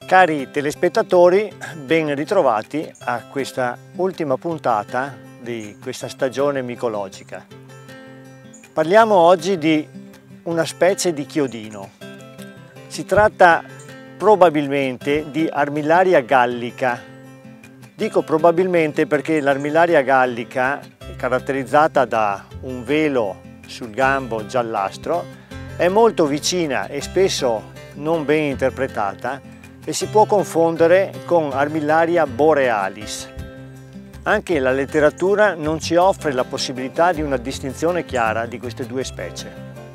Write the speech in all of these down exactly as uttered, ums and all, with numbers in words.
Cari telespettatori, ben ritrovati a questa ultima puntata di questa stagione micologica. Parliamo oggi di una specie di chiodino. Si tratta probabilmente di Armillaria gallica. Dico probabilmente perché l'Armillaria gallica, caratterizzata da un velo sul gambo giallastro, è molto vicina e spesso non ben interpretata e si può confondere con Armillaria borealis. Anche la letteratura non ci offre la possibilità di una distinzione chiara di queste due specie.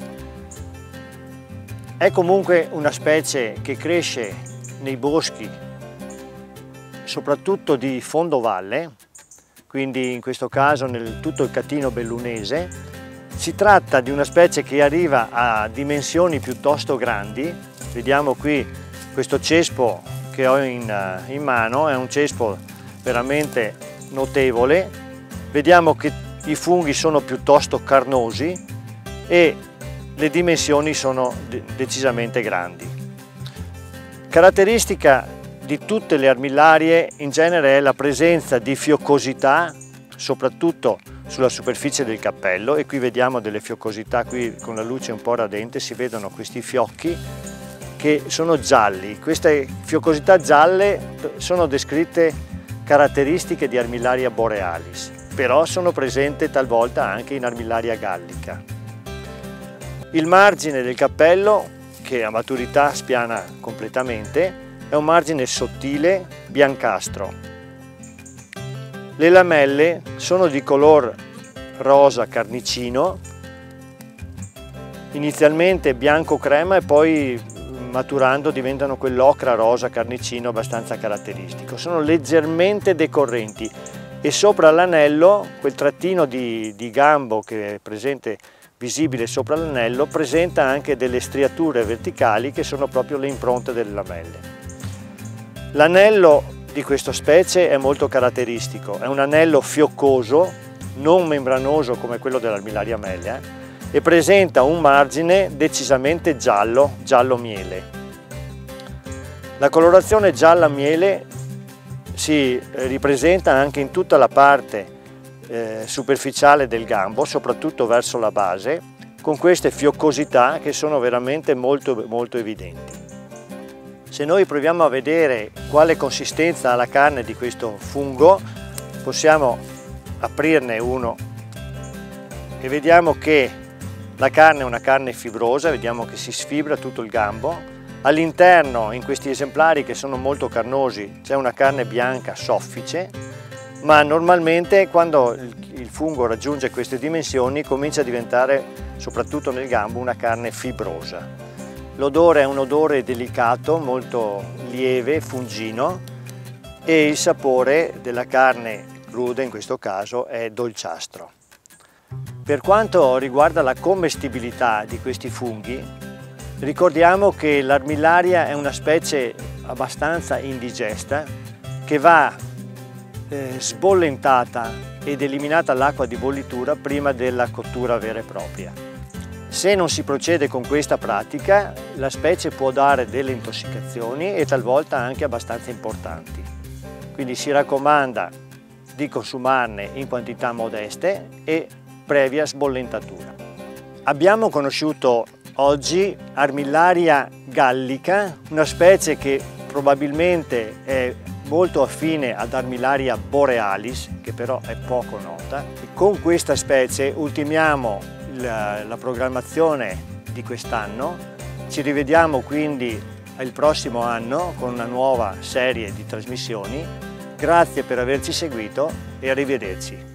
È comunque una specie che cresce nei boschi, soprattutto di fondovalle, quindi in questo caso nel tutto il Catino bellunese. Si tratta di una specie che arriva a dimensioni piuttosto grandi. Vediamo qui questo cespo che ho in, in mano, è un cespo veramente notevole. Vediamo che i funghi sono piuttosto carnosi e le dimensioni sono de- decisamente grandi. Caratteristica di tutte le armillarie in genere è la presenza di fiocosità, soprattutto sulla superficie del cappello, e qui vediamo delle fiocosità, qui con la luce un po' radente si vedono questi fiocchi che sono gialli. Queste fiocosità gialle sono descritte caratteristiche di Armillaria borealis, però sono presenti talvolta anche in Armillaria gallica. Il margine del cappello, che a maturità spiana completamente, è un margine sottile biancastro. Le lamelle sono di color rosa carnicino, inizialmente bianco crema e poi maturando diventano quell'ocra rosa carnicino abbastanza caratteristico. Sono leggermente decorrenti e sopra l'anello, quel trattino di, di gambo che è presente visibile sopra l'anello, presenta anche delle striature verticali che sono proprio le impronte delle lamelle. L'anello di questa specie è molto caratteristico, è un anello fioccoso, non membranoso come quello dell'Armillaria melia, e presenta un margine decisamente giallo, giallo miele. La colorazione gialla miele si ripresenta anche in tutta la parte eh, superficiale del gambo, soprattutto verso la base, con queste fiocosità che sono veramente molto, molto evidenti. Se noi proviamo a vedere quale consistenza ha la carne di questo fungo, possiamo aprirne uno e vediamo che la carne è una carne fibrosa, vediamo che si sfibra tutto il gambo. All'interno, in questi esemplari che sono molto carnosi, c'è una carne bianca soffice, ma normalmente quando il fungo raggiunge queste dimensioni comincia a diventare, soprattutto nel gambo, una carne fibrosa. L'odore è un odore delicato, molto lieve, fungino, e il sapore della carne cruda in questo caso è dolciastro. Per quanto riguarda la commestibilità di questi funghi, ricordiamo che l'Armillaria è una specie abbastanza indigesta che va eh, sbollentata ed eliminata l'acqua di bollitura prima della cottura vera e propria. Se non si procede con questa pratica, la specie può dare delle intossicazioni e talvolta anche abbastanza importanti. Quindi si raccomanda di consumarne in quantità modeste e previa sbollentatura. Abbiamo conosciuto oggi Armillaria gallica, una specie che probabilmente è molto affine ad Armillaria borealis, che però è poco nota. E con questa specie ultimiamo la, la programmazione di quest'anno. Ci rivediamo quindi il prossimo anno con una nuova serie di trasmissioni. Grazie per averci seguito e arrivederci.